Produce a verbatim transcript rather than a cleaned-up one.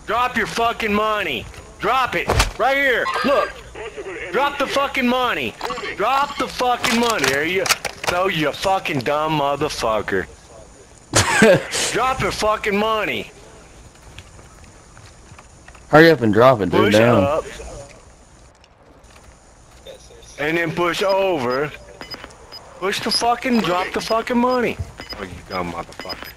Drop your fucking money. Drop it. Right here. Look. Drop the fucking money. Drop the fucking money. There you go, you fucking dumb motherfucker. Drop your fucking money. Hurry up and drop it, dude. Push Down. up. And then push over. Push the fucking, drop the fucking money. Oh, you dumb motherfucker.